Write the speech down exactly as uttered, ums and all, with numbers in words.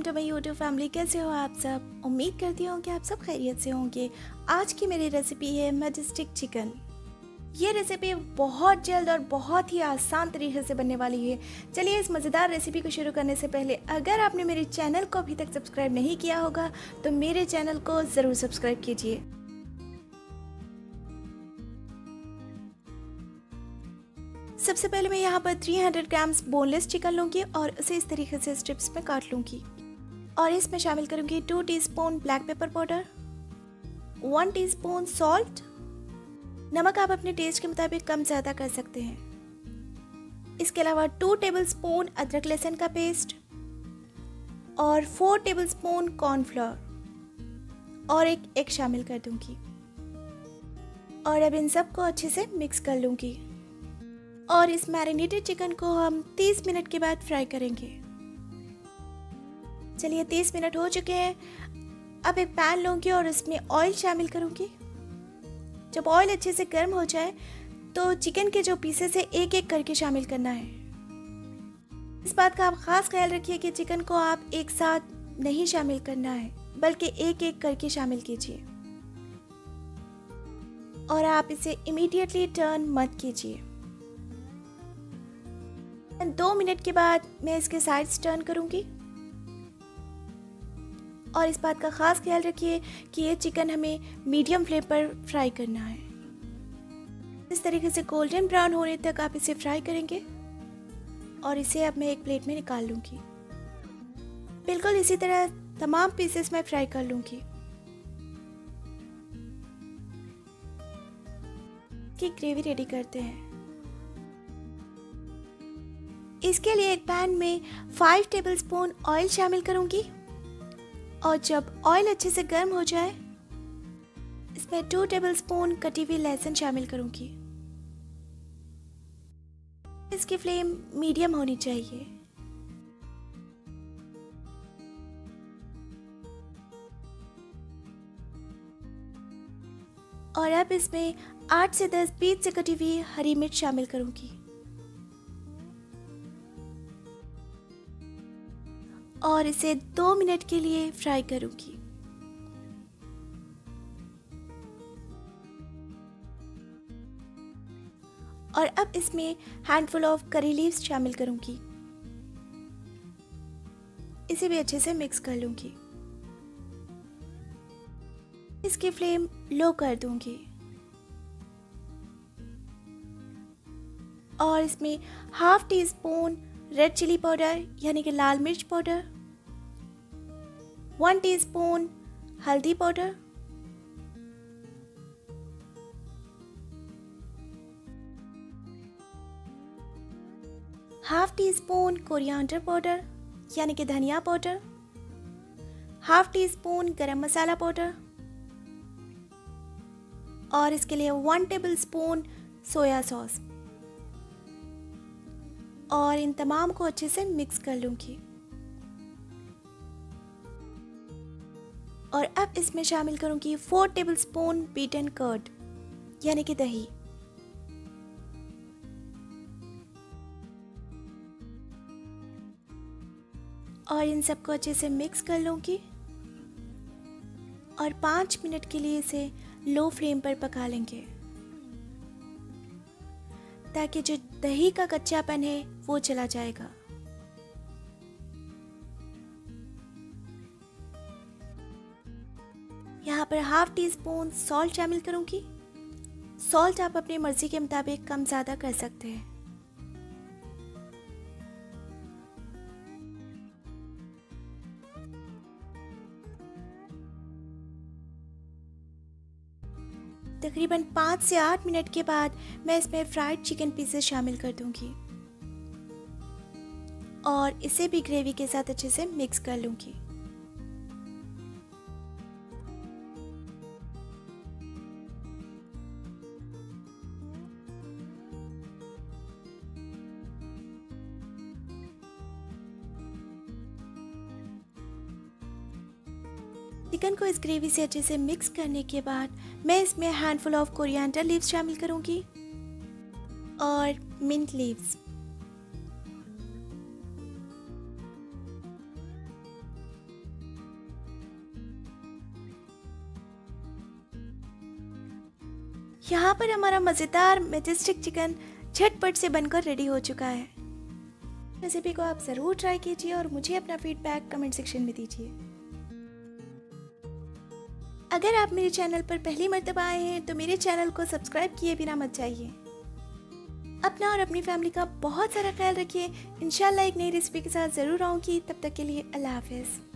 To my YouTube family. कैसे हो आप सब? उम्मीद करती हूँ कि आप सब खैरियत से होंगे। आज की मेरी रेसिपी है मैजेस्टिक चिकन। ये रेसिपी बहुत जल्द और बहुत ही आसान तरीके से बनने वाली है। चलिए इस मज़ेदार रेसिपी को शुरू करने से पहले अगर आपने मेरे चैनल को अभी तक सब्सक्राइब नहीं किया होगा तो मेरे चैनल को ज़रूर सब्सक्राइब कीजिए। सबसे पहले मैं यहाँ पर तीन सौ ग्राम्स बोनलेस चिकन लूँगी और उसे इस तरीके से स्ट्रिप्स में काट लूँगी और इसमें शामिल करूँगी two teaspoon black pepper powder, one teaspoon salt. नमक आप अपने टेस्ट के मुताबिक कम ज़्यादा कर सकते हैं। इसके अलावा टू टेबलस्पून अदरक लहसुन का पेस्ट और फोर टेबलस्पून कॉर्नफ्लोर और एक एग शामिल कर दूँगी और अब इन सबको अच्छे से मिक्स कर लूँगी और इस मैरिनेटेड चिकन को हम तीस मिनट के बाद फ्राई करेंगे। चलिए तीस मिनट हो चुके हैं। अब एक पैन लूँगी और इसमें ऑयल शामिल करूँगी। जब ऑयल अच्छे से गर्म हो जाए तो चिकन के जो पीसेस है एक एक करके शामिल करना है। इस बात का आप ख़ास ख्याल रखिए कि चिकन को आप एक साथ नहीं शामिल करना है बल्कि एक एक करके शामिल कीजिए और आप इसे इमीडिएटली टर्न मत कीजिए। दो मिनट के बाद मैं इसके साइड्स टर्न करूंगी और इस बात का खास ख्याल रखिए कि ये चिकन हमें मीडियम फ्लेम पर फ्राई करना है। इस तरीके से गोल्डन ब्राउन होने तक आप इसे फ्राई करेंगे और इसे अब मैं एक प्लेट में निकाल लूंगी। बिल्कुल इसी तरह तमाम पीसेस मैं फ्राई कर लूंगी। की ग्रेवी रेडी करते हैं। इसके लिए एक पैन में फाइव टेबलस्पून ऑयल शामिल करूंगी और जब ऑयल अच्छे से गर्म हो जाए इसमें टू टेबलस्पून कटी हुई लहसुन शामिल करूंगी। इसकी फ्लेम मीडियम होनी चाहिए। और अब इसमें आठ से दस बीच से कटी हुई हरी मिर्च शामिल करूंगी और इसे दो मिनट के लिए फ्राई करूंगी। और अब इसमें हैंडफुल ऑफ करी लीव्स शामिल करूंगी। इसे भी अच्छे से मिक्स कर लूंगी। इसकी फ्लेम लो कर दूंगी और इसमें half teaspoon red chilli powder यानी कि लाल मिर्च पाउडर, वन टीस्पून हल्दी powder, half teaspoon coriander powder यानी कि धनिया पाउडर, हाफ टी स्पून गरम मसाला पाउडर और इसके लिए one tablespoon soya sauce और इन तमाम को अच्छे से मिक्स कर लूंगी। और अब इसमें शामिल करूंगी फोर टेबलस्पून बीटन कर्ड यानी कि दही और इन सबको अच्छे से मिक्स कर लूंगी और पाँच मिनट के लिए इसे लो फ्लेम पर पका लेंगे ताकि जो दही का कच्चापन है वो चला जाएगा। यहाँ पर हाफ टी स्पून सॉल्ट शामिल करूंगी। सॉल्ट आप अपनी मर्जी के मुताबिक कम ज़्यादा कर सकते हैं। तकरीबन पाँच से आठ मिनट के बाद मैं इसमें फ्राइड चिकन पीसेस शामिल कर दूंगी और इसे भी ग्रेवी के साथ अच्छे से मिक्स कर लूंगी। चिकन को इस ग्रेवी से अच्छे से मिक्स करने के बाद मैं इसमें हैंडफुल ऑफ कोरिएंडर लीव्स शामिल करूंगी और मिंट लीव्स यहाँ पर हमारा मज़ेदार मैजेस्टिक चिकन झटपट से बनकर रेडी हो चुका है। रेसिपी को आप ज़रूर ट्राई कीजिए और मुझे अपना फीडबैक कमेंट सेक्शन में दीजिए। अगर आप मेरे चैनल पर पहली मर्तबा आए हैं तो मेरे चैनल को सब्सक्राइब किए बिना मत जाइए। अपना और अपनी फैमिली का बहुत सारा ख्याल रखिए। इंशाल्लाह एक नई रेसिपी के साथ ज़रूर आऊँगी। तब तक के लिए अल्लाह हाफिज़।